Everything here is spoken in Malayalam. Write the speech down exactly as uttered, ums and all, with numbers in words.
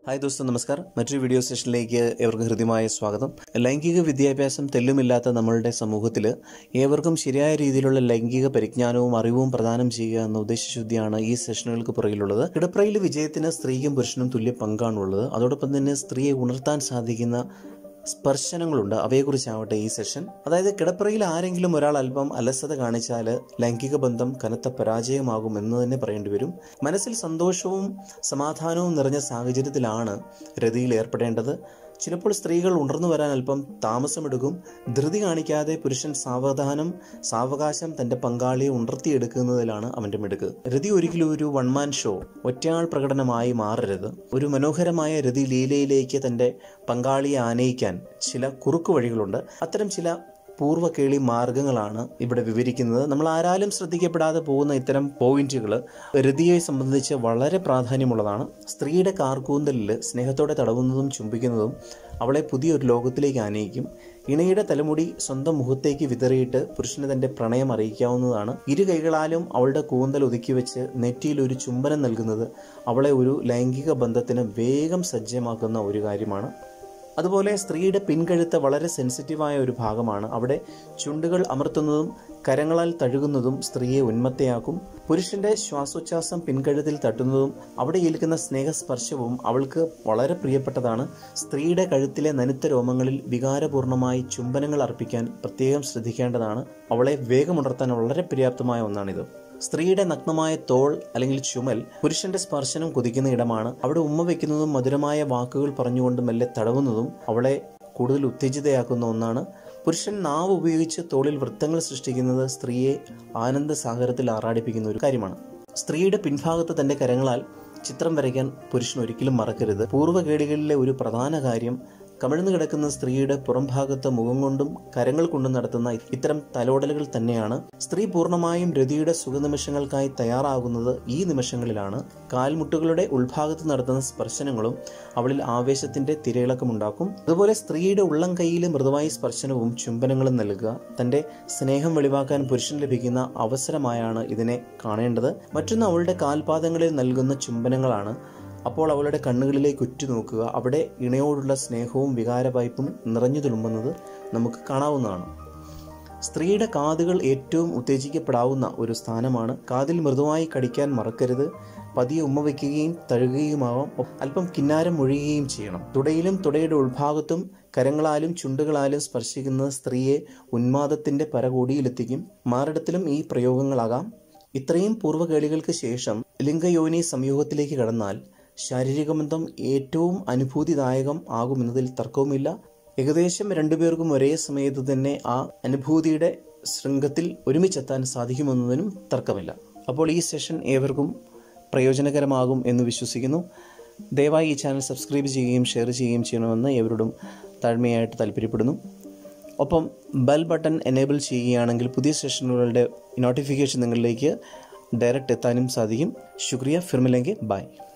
ഹായ് ദോസ്തോ, നമസ്കാരം. മറ്റൊരു വീഡിയോ സെഷനിലേക്ക് ഏവർക്കും ഹൃദ്യമായ സ്വാഗതം. ലൈംഗിക വിദ്യാഭ്യാസം തെല്ലുമില്ലാത്ത നമ്മളുടെ സമൂഹത്തിൽ ഏവർക്കും ശരിയായ രീതിയിലുള്ള ലൈംഗിക പരിജ്ഞാനവും അറിവും പ്രദാനം ചെയ്യുക എന്ന ഉദ്ദേശശുദ്ധിയാണ് ഈ സെഷനുകൾക്ക് പുറകിലുള്ളത്. കിടപ്രയിലെ വിജയത്തിന് സ്ത്രീക്കും പുരുഷനും തുല്യ പങ്കാണുള്ളത്. അതോടൊപ്പം തന്നെ സ്ത്രീയെ ഉണർത്താൻ സാധിക്കുന്ന സ്പർശനങ്ങളുണ്ട്. അവയെക്കുറിച്ചാവട്ടെ ഈ സെഷൻ. അതായത് കിടപ്പറയിൽ ആരെങ്കിലും ഒരാൾ അല്പം അലസത കാണിച്ചാൽ ലൈംഗിക ബന്ധം കനത്ത പരാജയമാകും എന്ന് തന്നെ പറയേണ്ടി വരും. മനസ്സിൽ സന്തോഷവും സമാധാനവും നിറഞ്ഞ സാഹചര്യത്തിലാണ് രതിയിൽ ഏർപ്പെടേണ്ടത്. ചിലപ്പോൾ സ്ത്രീകൾ ഉണർന്നു വരാൻ അല്പം താമസമെടുക്കും. ധൃതി കാണിക്കാതെ പുരുഷൻ സാവധാനം സാവകാശം തന്റെ പങ്കാളിയെ ഉണർത്തിയെടുക്കുന്നതിലാണ് അവന്റെ മിടുക്ക്. രതി ഒരിക്കലും ഒരു വൺമാൻ ഷോ, ഒറ്റയാൾ പ്രകടനമായി മാറരുത്. ഒരു മനോഹരമായ രതി ലീലയിലേക്ക് തന്റെ പങ്കാളിയെ ആനയിക്കാൻ ചില കുറുക്കു വഴികളുണ്ട്. അത്തരം ചില പൂർവ്വ കേളി മാർഗങ്ങളാണ് ഇവിടെ വിവരിക്കുന്നത്. നമ്മൾ ആരാലും ശ്രദ്ധിക്കപ്പെടാതെ പോകുന്ന ഇത്തരം പോയിന്റുകൾ രതിയെ സംബന്ധിച്ച് വളരെ പ്രാധാന്യമുള്ളതാണ്. സ്ത്രീയുടെ കാർക്കൂന്തലിൽ സ്നേഹത്തോടെ തടവുന്നതും ചുംബിക്കുന്നതും അവളെ പുതിയൊരു ലോകത്തിലേക്ക് ആനയിക്കും. ഇണയുടെ തലമുടി സ്വന്തം മുഖത്തേക്ക് വിതറിയിട്ട് പുരുഷന് തന്റെ പ്രണയം അറിയിക്കാവുന്നതാണ്. ഇരു കൈകളാലും അവളുടെ കൂന്തൽ ഒതുക്കി വെച്ച് നെറ്റിയിൽ ഒരു ചുംബനം നൽകുന്നത് അവളെ ഒരു ലൈംഗിക ബന്ധത്തിന് വേഗം സജ്ജമാക്കുന്ന ഒരു കാര്യമാണ്. അതുപോലെ സ്ത്രീയുടെ പിൻകഴുത്ത് വളരെ സെൻസിറ്റീവായ ഒരു ഭാഗമാണ്. അവിടെ ചുണ്ടുകൾ അമർത്തുന്നതും കരങ്ങളാൽ തഴുകുന്നതും സ്ത്രീയെ ഉന്മത്തയാക്കും. പുരുഷന്റെ ശ്വാസോച്ഛ്വാസം പിൻകഴുത്തിൽ തട്ടുന്നതും അവിടെ ഏൽക്കുന്ന സ്നേഹസ്പർശവും അവൾക്ക് വളരെ പ്രിയപ്പെട്ടതാണ്. സ്ത്രീയുടെ കഴുത്തിലെ നനുത്ത രോമങ്ങളിൽ വികാരപൂർണമായി ചുംബനങ്ങൾ അർപ്പിക്കാൻ പ്രത്യേകം ശ്രദ്ധിക്കേണ്ടതാണ്. അവളെ വേഗമുണർത്താൻ വളരെ പര്യാപ്തമായ ഒന്നാണിത്. സ്ത്രീയുടെ നഗ്നമായ തോൾ അല്ലെങ്കിൽ ചുമൽ പുരുഷന്റെ സ്പർശനം കൊതിക്കുന്ന ഇടമാണ്. അവിടെ ഉമ്മ വയ്ക്കുന്നതും മധുരമായ വാക്കുകൾ പറഞ്ഞുകൊണ്ട് മെല്ലെ തടവുന്നതും അവളെ കൂടുതൽ ഉത്തേജിതയാക്കുന്ന ഒന്നാണ്. പുരുഷൻ നാവ് ഉപയോഗിച്ച് തോളിൽ വൃത്തങ്ങൾ സൃഷ്ടിക്കുന്നത് സ്ത്രീയെ ആനന്ദ സാഗരത്തിൽ ആറാടിപ്പിക്കുന്ന ഒരു കാര്യമാണ്. സ്ത്രീയുടെ പിൻഭാഗത്ത് തന്റെ കരങ്ങളാൽ ചിത്രം വരയ്ക്കാൻ പുരുഷൻ ഒരിക്കലും മറക്കരുത്. പൂർവ്വകേളികളിലെ ഒരു പ്രധാന കാര്യം കമിഴ്ന്നു കിടക്കുന്ന സ്ത്രീയുടെ പുറംഭാഗത്ത് മുഖം കൊണ്ടും കരങ്ങൾ കൊണ്ടും നടത്തുന്ന ഇത്തരം തലോടലുകൾ തന്നെയാണ്. സ്ത്രീ പൂർണ്ണമായും രതിയുടെ സുഖനിമിഷങ്ങൾക്കായി തയ്യാറാകുന്നത് ഈ നിമിഷങ്ങളിലാണ്. കാൽമുട്ടുകളുടെ ഉൾഭാഗത്ത് നടത്തുന്ന സ്പർശനങ്ങളും അവളിൽ ആവേശത്തിന്റെ തിരയിളക്കമുണ്ടാക്കും. അതുപോലെ സ്ത്രീയുടെ ഉള്ളം കൈയിലെ മൃദുവായ സ്പർശനവും ചുംബനങ്ങളും നൽകുക തന്റെ സ്നേഹം വെളിവാക്കാൻ പുരുഷൻ ലഭിക്കുന്ന അവസരമായാണ് ഇതിനെ കാണേണ്ടത്. മറ്റൊന്ന് അവളുടെ കാൽപാദങ്ങളിൽ നൽകുന്ന ചുംബനങ്ങളാണ്. അപ്പോൾ അവളുടെ കണ്ണുകളിലേക്ക് ഉറ്റുനോക്കുക. അവിടെ ഇണയോടുള്ള സ്നേഹവും വികാരവായ്പും നിറഞ്ഞു തുളുമ്പുന്നത് നമുക്ക് കാണാവുന്നതാണ്. സ്ത്രീയുടെ കാതുകൾ ഏറ്റവും ഉത്തേജിക്കപ്പെടാവുന്ന ഒരു സ്ഥാനമാണ്. കാതിൽ മൃദുവായി കടിക്കാൻ മറക്കരുത്. പതിയെ ഉമ്മ വയ്ക്കുകയും തഴുകുകയുമാവാം. അല്പം കിന്നാരം ഒഴുകുകയും ചെയ്യണം. തുടയിലും തുടയുടെ ഉൾഭാഗത്തും കരങ്ങളാലും ചുണ്ടുകളാലും സ്പർശിക്കുന്ന സ്ത്രീയെ ഉന്മാദത്തിന്റെ പരകോടിയിലെത്തിക്കും. മാറിടത്തിലും ഈ പ്രയോഗങ്ങളാകാം. ഇത്രയും പൂർവ്വകേളികൾക്ക് ശേഷം ലിംഗയോനി സംയോഗത്തിലേക്ക് കടന്നാൽ ശാരീരിക ബന്ധം ഏറ്റവും അനുഭൂതിദായകം ആകുമെന്നതിൽ തർക്കവുമില്ല. ഏകദേശം രണ്ടുപേർക്കും ഒരേ സമയത്ത് തന്നെ ആ അനുഭൂതിയുടെ ശൃംഗത്തിൽ ഒരുമിച്ചെത്താൻ സാധിക്കുമെന്നതിനും തർക്കമില്ല. അപ്പോൾ ഈ സെഷൻ ഏവർക്കും പ്രയോജനകരമാകും എന്ന് വിശ്വസിക്കുന്നു. ദയവായി ഈ ചാനൽ സബ്സ്ക്രൈബ് ചെയ്യുകയും ഷെയർ ചെയ്യുകയും ചെയ്യണമെന്ന് ഏവരോടും താഴ്മയായിട്ട് താല്പര്യപ്പെടുന്നു. ഒപ്പം ബെൽ ബട്ടൺ എനേബിൾ ചെയ്യുകയാണെങ്കിൽ പുതിയ സെഷനുകളുടെ നോട്ടിഫിക്കേഷൻ നിങ്ങളിലേക്ക് ഡയറക്റ്റ് എത്താനും സാധിക്കും. ശുക്രിയ. ഫിർ മിലേംഗെ. ബൈ.